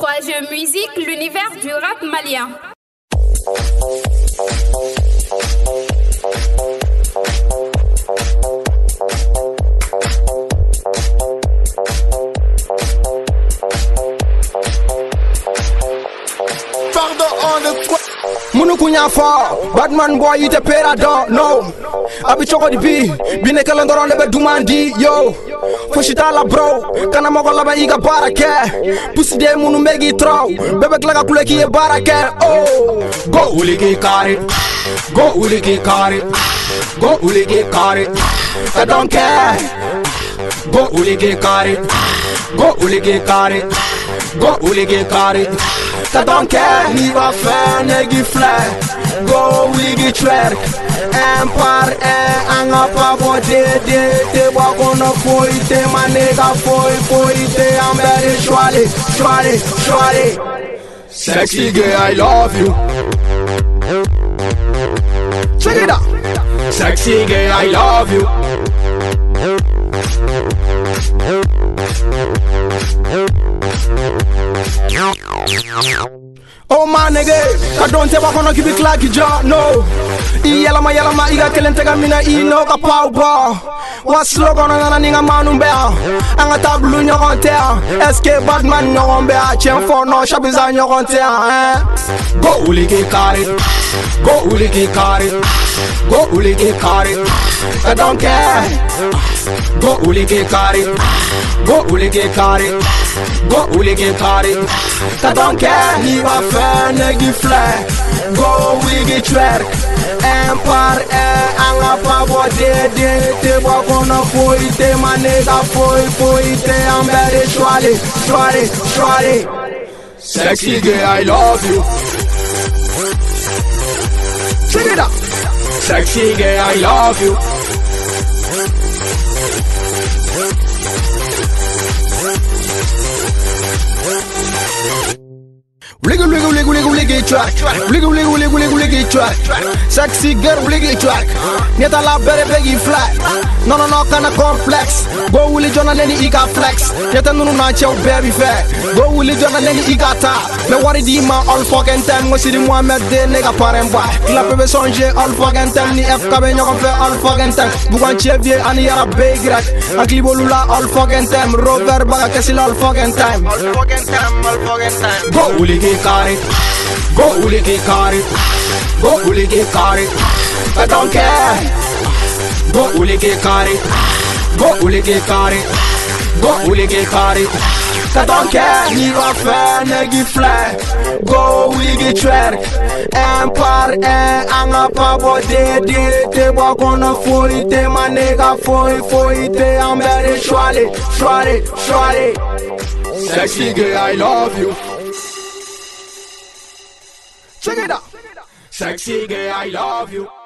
3G Musique, l'univers du rap malien. Munu kunya fa Batman boy ite perado no abi choko di bi ne kala ndoro be dumandi yo foshita la bro kana moko la ba iga barake pusi de munu megi tro bebe klaga kule ki e barake oh go uligi kare go uligi kare go uligi kare I don't care go uligi kare go uligi kare go uligi kare I don't care, ni va faire negi flair. Go wigi twerk. Empire anga pa bo de wa gonna foite my nigga foite I'm very shwari. Sexy girl, I love you. Check it out. Sexy girl, I love you. Oh my nigga, I don't tell what gonna keep it like you just no. Yellow ma, iga kelentega mina ino ka power. What slogan on a ninga manumbe? Anga tablu nyoronte. SK Batman nyorombe. Chen for no shabiza nyoronte. Go uligi kare. Go uligi kare. Go uligi kare. I don't care. Go uligi kare. Go uligi kare. Go uligi kare. I don't care. He va faire negi flair. Go uligi twerk. Empire anga pa bo de wa gonna foite my nigga foite I'm very shwari. Sexy girl, I love you. Check it out. Sexy girl, I love you. Wiggle track. Wiggle track. Sexy girl, wiggle track. Neta la bere begi flat. No, kinda complex. Go willy John and then ika flex. Neta no na chow baby fat. Go willy John and then ika ta. Me worry di ma all fucking time. Mo si di Mohamed de nega paremba. Clap be songe all fucking time. Ni F kabe nyoko fe all fucking time. Bukan chevie ani yara big rack. Akli bolula all fucking time. Rover baga kesil all fucking time. All fucking time. Go willy kare. Go uligi kare. Go uligi kare. I don't care. Go uligi kare. Go uligi kare. Go uligi kare. I don't care. Ni va faire negi flair. Go wigi twerk. Empire anga pa bo de wa gonna foite my nigga foite I'm very shwari. Sexy girl, I love you. Check it out. Sexy girl, I love you.